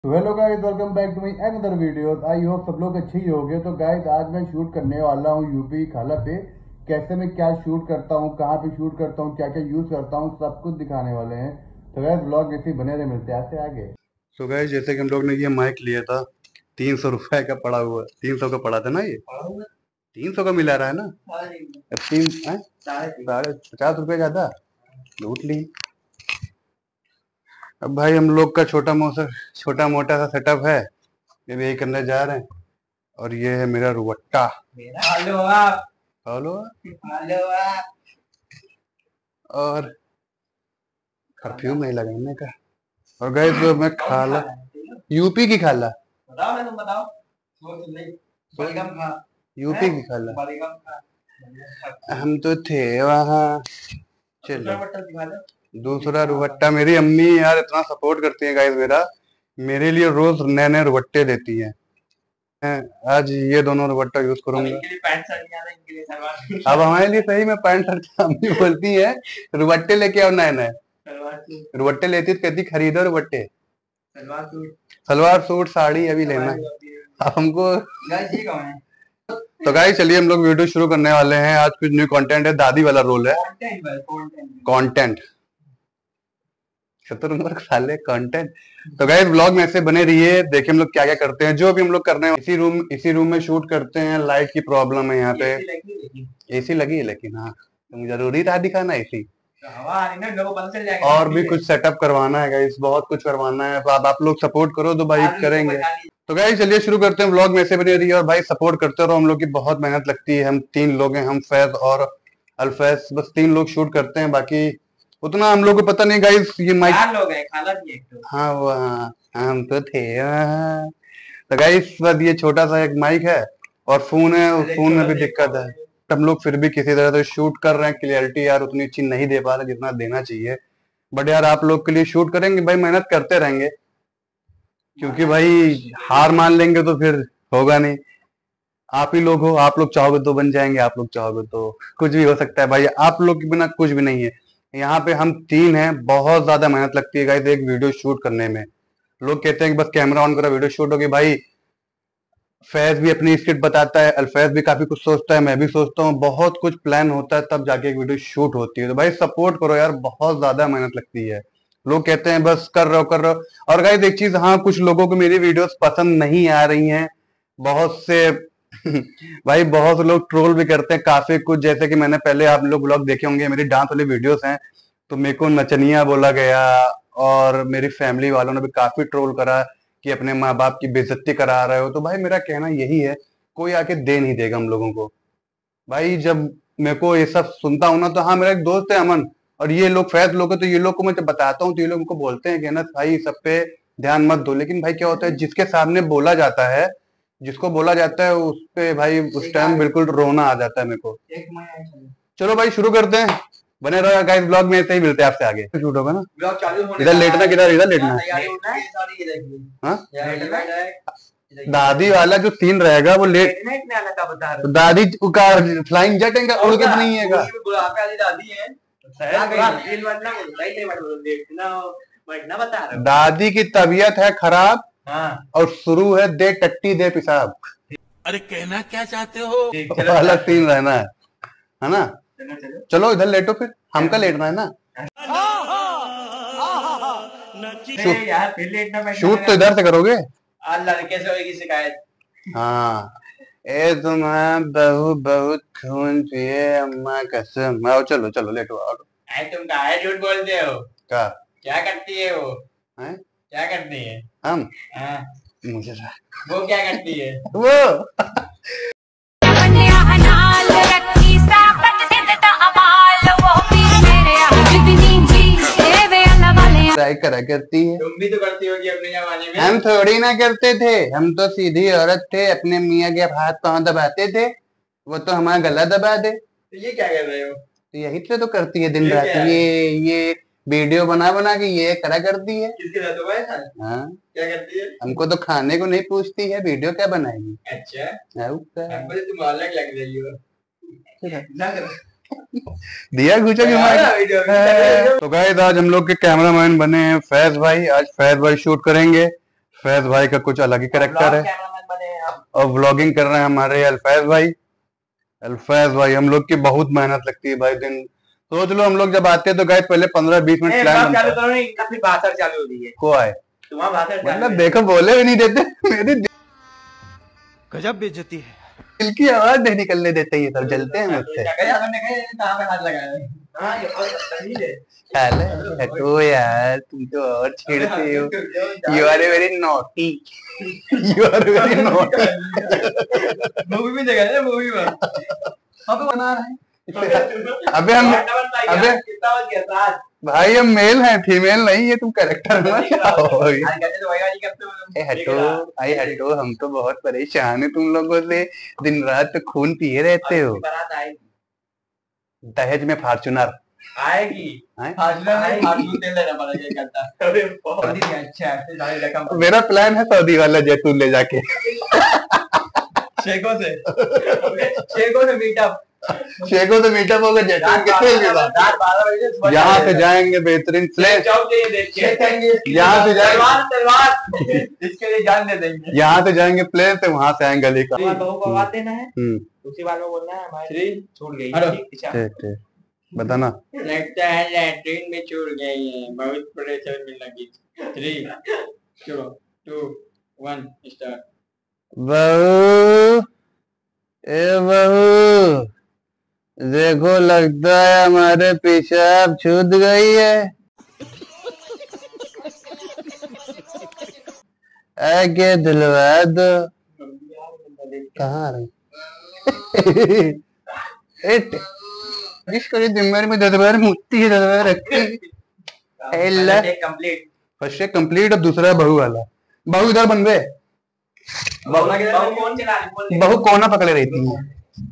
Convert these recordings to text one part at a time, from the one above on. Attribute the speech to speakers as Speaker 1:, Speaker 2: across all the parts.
Speaker 1: तो hello guys, welcome back to my another video. I hope सब लोग अच्छे ही होंगे। तो गाइस, आज मैं शूट करने वाला हूँ यूपी खाला पे। कैसे मैं क्या शूट करता हूँ, कहाँ पे शूट करता हूँ, क्या क्या यूज करता हूँ, सब कुछ दिखाने वाले हैं। तो गाइस, ब्लॉग ऐसे ही बने रहे, मिलते हैं आपसे आगे।
Speaker 2: तो गाइस, जैसे कि हम लोग ने ये माइक लिया था 300 रुपए का पड़ा हुआ, 300 का पड़ा था ना। ये 300 का मिला रहा है ना। अब तीन साढ़े 50 रुपए का था, लूट ली। अब भाई हम लोग का छोटा मोटा सा सेटअप है, ये भी यही करने जा रहे हैं। और ये है मेरा रुवट्टा। हेलो आप। हेलो। और परफ्यूम नहीं लगाने का। और गाइस, जो मैं खाला, यूपी की खाला, बताओ ना, तुम बताओ। यूपी की खाला, हम तो थे वहाँ। चलो, दूसरा रुवट्टा। मेरी अम्मी यार इतना सपोर्ट करती है गाइस मेरा, मेरे लिए रोज नए नए रुवट्टे देती हैं। मैं आज ये दोनों रुवट्टा यूज करूंगा। इनके लिए पैंट शर्ट नहीं आता, इनके लिए सलवार सूट। अब हमारे लिए सही में पैंट शर्ट, अम्मी बोलती है रुवट्टे लेके आओ नए नए। रुवट्टे लेती तो कहती खरीदो रुवट्टे। सलवार सूट साड़ी अभी लेना अब हमको। तो गाइस, चलिए हम लोग वीडियो शुरू करने वाले हैं। आज कुछ न्यू कंटेंट है, दादी वाला रोल है। कंटेंट शतुरमुर्ग साले कंटेंट। तो गाइस, ब्लॉग में ऐसे बने रहिए, देखिए हम लोग क्या क्या करते हैं। जो भी हम लोग कर रहे हैं इसी रूम में शूट करते हैं। लाइट की प्रॉब्लम है यहाँ पे। एसी लगी है लेकिन, हाँ तुम जरूरी था दिखाना एसी। हवा आ रही ना, लोगों को पता चल जाएगा। और भी कुछ सेटअप करवाना है गाइस, बहुत कुछ करवाना है। तो आप लोग सपोर्ट करो तो भाई करेंगे। तो गाइस, चलिए शुरू करते हैं। व्लॉग में से बने रहिए और भाई सपोर्ट करते रहो। हम लोग की बहुत मेहनत लगती है। हम 3 लोग हैं, हम फैज और अल्फैज, बस 3 लोग शूट करते हैं। बाकी उतना हम लोग को पता नहीं गाइस। ये माइक 4 लोग हैं, खाला भी एक तो। हाँ वो, हाँ हम तो थे वहाँ। तो गाइस, बस ये छोटा सा एक माइक है और फोन है, उस फोन में भी दिक्कत है। हम लोग फिर भी किसी तरह से शूट कर रहे हैं। क्लियरिटी यार उतनी अच्छी नहीं दे पा रहे जितना देना चाहिए। बट यार आप लोग के लिए शूट करेंगे भाई, मेहनत करते रहेंगे। क्योंकि भाई हार मान लेंगे तो फिर होगा नहीं। आप ही लोग हो, आप लोग चाहोगे तो बन जाएंगे, आप लोग चाहोगे तो कुछ भी हो सकता है भाई। आप लोग के बिना कुछ भी नहीं है। यहाँ पे हम 3 हैं, बहुत ज्यादा मेहनत लगती है गाइस एक वीडियो शूट करने में। लोग कहते हैं कि बस कैमरा ऑन करो वीडियो शूट होगी। भाई फैज भी अपनी स्क्रिप्ट बताता है, अल्फैज भी काफी कुछ सोचता है, मैं भी सोचता हूँ। बहुत कुछ प्लान होता है तब जाके एक वीडियो शूट होती है। तो भाई सपोर्ट करो यार, बहुत ज्यादा मेहनत लगती है। लोग कहते हैं बस कर रहे हो कर रहे हो। और गाइस एक चीज, हाँ कुछ लोगों को मेरी वीडियोस पसंद नहीं आ रही हैं, बहुत से भाई बहुत से लोग ट्रोल भी करते हैं काफी कुछ। जैसे कि मैंने पहले, आप लोग ब्लॉग देखे होंगे, मेरी डांस वाली वीडियोस हैं, तो मेरे को नचनिया बोला गया। और मेरी फैमिली वालों ने भी काफी ट्रोल करा कि अपने माँ बाप की बेइज्जती करा रहे हो। तो भाई मेरा कहना यही है, कोई आके दे नहीं देगा हम लोगों को। भाई जब मेरे को ये सब सुनता हूं ना, तो हाँ मेरा एक दोस्त है अमन, और ये लोग फैज लोग हैं, तो ये लोग को मैं जब बताता हूँ तो ये लोग को बोलते हैं कि ना भाई सब पे ध्यान मत दो। लेकिन भाई क्या होता है, जिसके सामने बोला जाता है, जिसको बोला जाता है उस पे भाई उस टाइम बिल्कुल रोना आ जाता है मेरे को। चलो भाई शुरू करते हैं, बने रहो गाइस ब्लॉग में। ऐसे ही मिलते हैं आपसे आगे। शूट होगा ना, ब्लॉग चालू होने इधर लेटना, किधर इधर लेटना। हाँ, दादी वाला जो सीन रहेगा वो लेट, तो दादी का फ्लाइंग जेट है, उड़ के तो नहीं है का। दादी की तबीयत है खराब, हाँ, और शुरू है दे टट्टी दे पेशाब।
Speaker 3: अरे कहना क्या चाहते हो?
Speaker 2: वाला सीन रहना है ना। चलो इधर लेटो, फिर हमका लेटना है ना। शूट तो इधर से करोगे, लड़के से होगी शिकायत। हाँ, ए तुम्हारा बहू बहुत खून पिए, अम्मा कसम। आओ चलो चलो लेटो आओ। तुम काहे झूठ बोलते हो? क्या करती है वो? हैं? क्या करती है हम? हाँ। मुझे वो क्या करती है वो? ट्राई करा करती है। तुम भी तो करती होगी अपने जमाने में। हम थोड़ी ना करते थे, हम तो सीधी औरत थे, अपने मियाँ के हाथ पांव दबाते थे, वो तो हमारा गला दबा दे। तो ये क्या कर रहे हो? तो यही तो करती है दिन रात। ये वीडियो बना बना के ये करा करती है। किसके साथ हुआ है? हाँ, क्या करती है? हमको तो खाने को नहीं पूछती है, वीडियो क्या बनाएगी। अच्छा, हमको तो तुम अलग लग रही हो। दिया घुचा कि। तो गाइस, आज हम लोग के कैमरामैन बने हैं फैज भाई। आज फैज भाई शूट करेंगे। फैज भाई का कुछ अलग ही कैरेक्टर है।
Speaker 4: कैमरामैन बने हम।
Speaker 2: और व्लॉगिंग कर रहे हैं हमारे अल्फैज भाई। अल्फैज भाई हम लोग की बहुत मेहनत लगती है भाई। दिन सोच लो हम लोग जब आते हैं तो गाइस पहले 15-20 मिनट प्लान बनता
Speaker 4: चालू
Speaker 2: है।
Speaker 4: करो नहीं, काफी बात चालू हो रही है।
Speaker 2: को आए
Speaker 4: तुम्हारा बात चालू
Speaker 2: मतलब
Speaker 4: है।
Speaker 2: देखो बोले भी नहीं देते। मेरी
Speaker 3: गजब बेइज्जती है।
Speaker 2: दिल की आवाज नहीं निकलने देते ये सब, जलते हैं मुझसे।
Speaker 4: क्या करे आपने कहे कहां पे हाथ लगाया है? हां ये बहुत सही है।
Speaker 2: साले हटो यार, तुम तो और छेड़ते हो। You are very naughty, you are very naughty.
Speaker 4: Movie में देखा है, मूवी में हम बना रहे हैं।
Speaker 2: अबे हम अबे
Speaker 4: कितना बज गया? 7।
Speaker 2: भाई हम मेल हैं, फीमेल नहीं है। तुम कैरेक्टर में आओ।
Speaker 4: आज कहते तो वही वाली करते हो।
Speaker 2: हटो भाई हटो, हम तो बहुत परेशान है तुम लोगों से। दिन रात तो खून पिए रहते हो।
Speaker 4: बारात आएगी।
Speaker 2: दहेज में फॉर्च्यूनर
Speaker 4: आएगी। फार्चूनर नहीं, फार्चून तेल लेना पड़ेगा एक घंटा। अरे बहुत ही अच्छा है, फिर दाढ़ी रकम
Speaker 2: मेरा प्लान है सऊदी वाला जैतून ले जाके
Speaker 4: शेखों से मीटअप।
Speaker 2: शेखों से मीटअप होगा जैतून के तेल के साथ।
Speaker 4: रात 12 बजे से सुबह
Speaker 2: यहाँ से जाएंगे बेहतरीन प्लेस।
Speaker 4: चौक जाइए देख के।
Speaker 2: यहाँ से जाएंगे
Speaker 4: तलवार इसके लिए जान दे देंगे।
Speaker 2: यहाँ से जाएंगे प्लेस से, वहां से आएंगे गली का।
Speaker 4: बहू को आवाज देना है,
Speaker 2: हम्म
Speaker 4: उसी बार में बोलना है हमारी छूट गई।
Speaker 2: ठीक ठीक बताना।
Speaker 4: लगता है लैट्रिन में छूट गई है, बहुत प्रेशर में लगी। 3 2 1 स्टार्ट।
Speaker 2: बहू ए बहू, देखो लगता है हमारे पेशाब छूट गई है। आगे दिलवा दो। कहाँ आ रही? इस करी दिमाग में 10 बार मुट्ठी है, 10 बार रखती है।
Speaker 4: कंप्लीट
Speaker 2: फर्स्ट कंप्लीट और दूसरा बहू वाला। बहू इधर बन गए।
Speaker 4: बहू कौन चला रही है?
Speaker 2: बहू कोना पकड़े रहती है।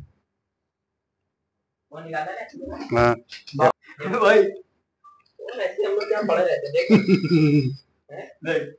Speaker 4: वो निकाला है।
Speaker 2: हाँ
Speaker 4: भाई ऐसे हम लोग क्या पड़े रहते हैं, देख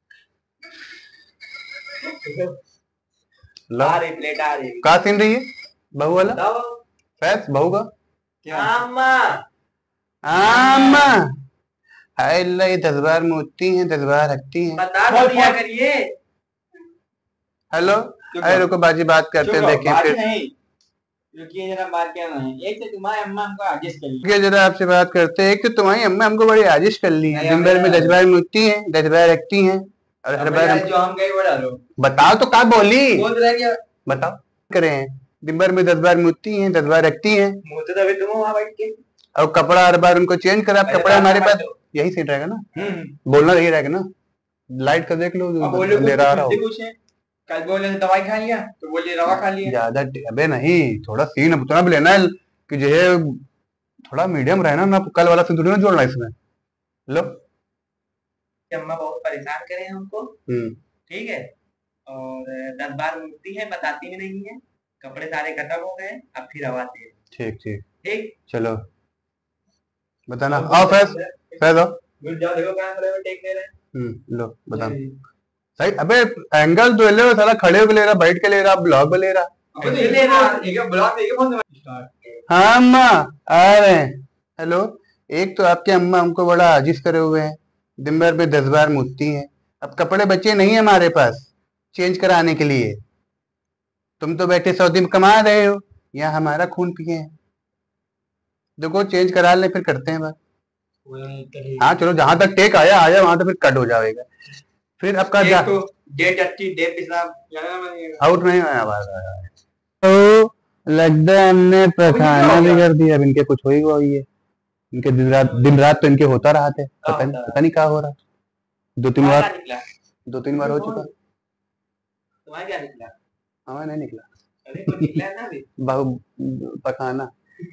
Speaker 4: आ रही प्लेट आ रही।
Speaker 2: कहाँ सीन रही है बहू वाला? फैस बहू का
Speaker 4: अम्मा
Speaker 2: आमा हाय अल्लाह, ये 10 बार मुझती हैं, 10 बार रखती हैं।
Speaker 4: बता दो दिया करिए।
Speaker 2: हेलो अरे रुको बाजी बात करते हैं, देखिए फिर
Speaker 4: नहीं रुकिए जरा, बात क्या है। एक तो तुम्हारी अम्मा हमको एडजस्ट कर ली।
Speaker 2: रुकिए जरा आपसे बात करते हैं। एक तो तुम्हारी अम्मा हमको बड़ी आजिश कर ली है। दिन भर में 10 बार मुझती हैं, 10 बार रखती हैं और हर बार
Speaker 4: जो हम गए वो डालो।
Speaker 2: बताओ तो क्या बोली,
Speaker 4: बोल रहा है क्या?
Speaker 2: बताओ करें। दिन भर में 10 बार मुझती हैं, 10 बार रखती हैं
Speaker 4: मुंह तो अभी तुम वहां बैठ के,
Speaker 2: और कपड़ा हर बार उनको चेंज करा। कपड़ा हमारे पास यही सीन रहेगा ना, बोलना यही रहेगा ना। लाइट का देख लो, अंधेरा आ रहा हो।
Speaker 4: कल बोले दवाई खा लिया तो बोलिए रवा खा लिया।
Speaker 2: ज्यादा अबे नहीं, थोड़ा सीन उतना भी लेना है कि जो है थोड़ा मीडियम रहना ना। कल वाला सीन थोड़ी ना जोड़ना इसमें। लो
Speaker 4: अम्मा बहुत परेशान करे हमको, ठीक है। और 10 बार मुक्ति है, बताती भी नहीं है। कपड़े सारे खत्म हो गए, अब फिर आवाते हैं।
Speaker 2: ठीक ठीक
Speaker 4: ठीक
Speaker 2: चलो बताना। आओ फैज फैज आओ।
Speaker 4: जाओ देखो कहां खड़े हो, टेक ले रहे हैं।
Speaker 2: लो बताना सही। अबे एंगल तो ले, साला खड़े होके ले रहा, बैठ के ले रहा, ब्लॉग पे ले रहा। हाँ अम्मा आ रहे हैं। हेलो, एक तो आपके अम्मा हमको बड़ा आजिज करे हुए हैं, दिन भर में 10 बार मुझती हैं। अब कपड़े बचे नहीं है हमारे पास चेंज कराने के लिए। तुम तो बैठे सऊदी में कमा रहे हो, यहाँ हमारा खून पिए हैं। देखो चेंज करा ले, फिर करते हैं बात। हाँ चलो, जहां तक टेक आया आया, वहां तो फिर कट हो जाएगा। फिर आपका आउट नहीं आया आवाज आया तो लगता है हमने पखाना भी कर दिया। अब इनके कुछ हो ही हुई है। इनके दिन रात तो इनके होता रहा थे, पता नहीं क्या हो रहा। 2-3 बार हो चुका।
Speaker 4: तुम्हारा क्या निकला?
Speaker 2: हमें नहीं निकला।
Speaker 4: अरे तो निकला ना अभी।
Speaker 2: बहु पखाना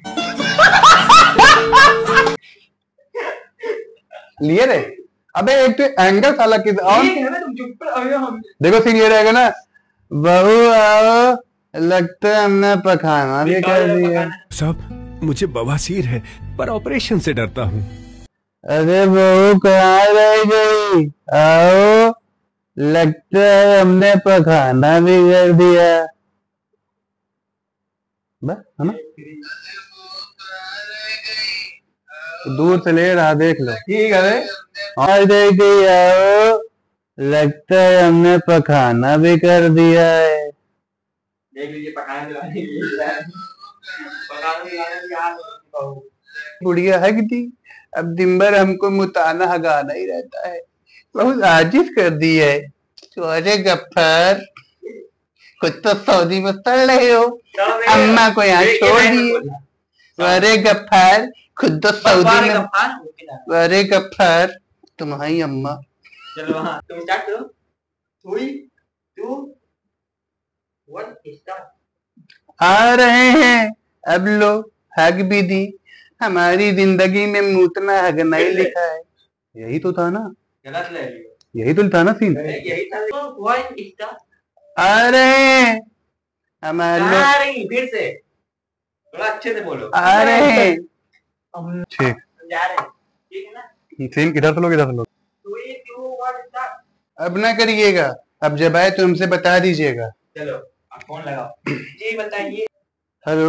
Speaker 2: लिए रे। अबे एक तो एंगल साला किस और
Speaker 4: तुम चुप रहो। हम
Speaker 2: देखो सीन ये रहेगा ना, बहू आओ लगता है हमने पखाना भी कर दिया।
Speaker 3: साहब मुझे बवासीर है पर ऑपरेशन से डरता हूँ।
Speaker 2: अरे बहू कहाँ रह गई, आओ लगता है हमने पखाना भी कर दिया। बस है ना, दूर से ले रहा देख लो।
Speaker 4: ठीक है
Speaker 2: और देख गई आओ लगता है हमने पखाना भी कर दिया है।
Speaker 4: देख लीजिए पकाने दिलाने के लिए पकाने दिलाने की याद बहू
Speaker 2: बुढ़िया है कि अब दिन भर हमको मुताना हगाना ही रहता है, बहुत आजिज कर दी है। तो अरे गफ्फार, कुछ तो सऊदी में सड़ रहे हो, अम्मा को यहाँ छोड़ दिए। अरे गफ्फार, खुद तो सऊदी में। अरे गफ्फार, तुम्हारी अम्मा।
Speaker 4: चलो हाँ तुम स्टार्ट करो। 3 2 1 स्टार्ट।
Speaker 2: आ रहे हैं अब लो, हक भी दी, हमारी जिंदगी में मूतना हगना ही लिखा है। यही तो था ना,
Speaker 4: गलत ले लियो,
Speaker 2: यही तो था ना सीन।
Speaker 4: यही था। 1 स्टार्ट।
Speaker 2: आ रहे हैं हमारे,
Speaker 4: फिर से थोड़ा अच्छे से बोलो।
Speaker 2: आ रहे हैं। ठीक,
Speaker 4: जा रहे हैं, ठीक है ना।
Speaker 2: सीन किधर से लोग, इधर से लोग।
Speaker 4: 3 2 1 स्टार्ट।
Speaker 2: अब ना करिएगा, अब जब आए तो हमसे बता दीजिएगा।
Speaker 4: चलो अब फोन लगाओ जी बताइए।
Speaker 2: हेलो,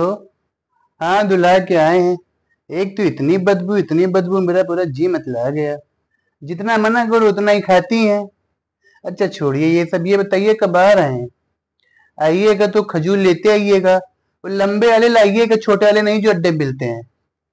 Speaker 2: हाँ दुल्हा के आए हैं। एक तो इतनी बदबू मेरा पूरा जी मतला गया। जितना मना करो उतना ही खाती हैं। अच्छा छोड़िए ये सब, ये बताइए कब आ रहे हैं। आइएगा तो खजूर लेते आइएगा, वो लंबे वाले लाइएगा, छोटे वाले नहीं जो अड्डे मिलते हैं।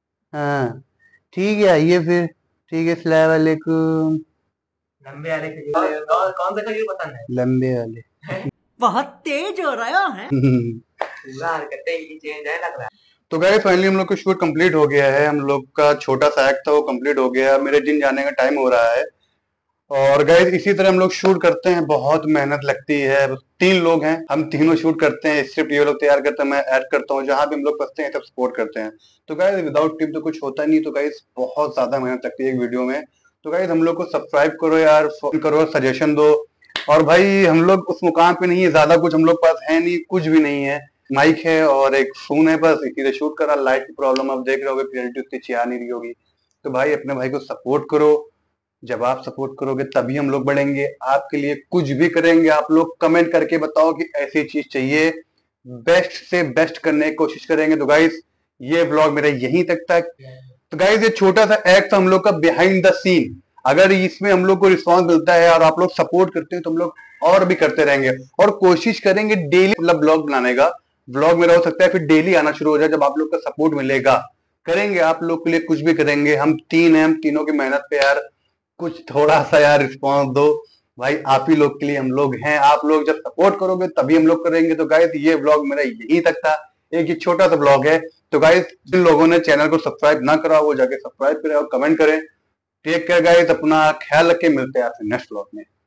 Speaker 2: हाँ ठीक है, आइए फिर। ठीक है, अस्सलाम वालेकुम।
Speaker 4: लंबे वाले खजूर और कौन सा खजूर पसंद है?
Speaker 2: लंबे वाले।
Speaker 5: बहुत तेज हो रहा है।
Speaker 4: पूरा हरकतें ही चेंज है लग रहा है।
Speaker 2: तो गाइस फाइनली हम लोग का शूट कंप्लीट हो गया है। हम लोग का छोटा सा एक्ट था वो कंप्लीट हो गया है। मेरे जिम जाने का टाइम हो रहा है। और गाइस इसी तरह हम लोग शूट करते हैं, बहुत मेहनत लगती है। 3 लोग हैं, हम तीनों शूट करते हैं। स्क्रिप्ट ये लोग तैयार करते हैं, मैं ऐड करता हूँ। जहां भी हम लोग फंसते हैं सब सपोर्ट करते हैं। तो गाइस विदाउट टीम तो कुछ होता नहीं। तो गाइस बहुत ज्यादा मेहनत लगती है एक वीडियो में। तो गाइस हम लोग को सब्सक्राइब करो यार, फोन करो, सजेशन दो। और भाई हम लोग उस मुकाम पे नहीं है, ज्यादा कुछ हम लोग पास है नहीं, कुछ भी नहीं है। माइक है और एक फोन है, बस इसी से शूट करा। लाइट की प्रॉब्लम आप देख रहे होगे, क्लियरिटी उतनी अच्छी आ नहीं रही होगी। तो भाई अपने भाई को सपोर्ट करो। जब आप सपोर्ट करोगे तभी हम लोग बढ़ेंगे। आपके लिए कुछ भी करेंगे। आप लोग कमेंट करके बताओ कि ऐसी चीज चाहिए, बेस्ट से बेस्ट करने की कोशिश करेंगे। तो गाइस ये व्लॉग मेरा यहीं तक था। तो गाइस ये छोटा सा एक्ट था हम लोग का बिहाइंड द सीन। अगर इसमें हम लोग को रिस्पॉन्स मिलता है और आप लोग सपोर्ट करते हैं तो हम लोग और भी करते रहेंगे और कोशिश करेंगे डेली मतलब ब्लॉग बनाने का। ब्लॉग मेरा हो सकता है फिर डेली आना शुरू हो जाए जब आप लोग का सपोर्ट मिलेगा। करेंगे आप लोग के लिए कुछ भी करेंगे। हम 3 हैं, हम तीनों की मेहनत पे यार कुछ थोड़ा सा यार रिस्पॉन्स दो। भाई आप ही लोग के लिए हम लोग हैं। आप लोग जब सपोर्ट करोगे तभी हम लोग करेंगे। तो गाइस ये व्लॉग मेरा यहीं तक था, एक ये छोटा सा व्लॉग है। तो गाइस जिन लोगों ने चैनल को सब्सक्राइब ना करा वो जाके सब्सक्राइब करें और कमेंट करें। टेक केयर गाइस, अपना ख्याल रखें, मिलते हैं आपसे नेक्स्ट व्लॉग में।